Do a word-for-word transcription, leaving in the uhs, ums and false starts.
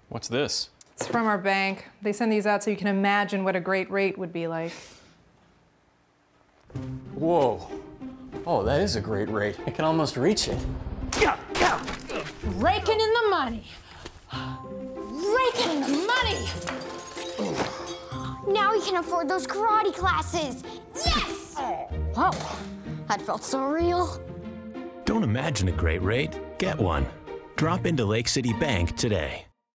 What's this? It's from our bank. They send these out so you can imagine what a great rate would be like. Whoa. Oh, that is a great rate. I can almost reach it. Raking in the money. Raking in the money. Now we can afford those karate classes. Yes! Whoa. That felt so real. Don't imagine a great rate, get one. Drop into Lake City Bank today.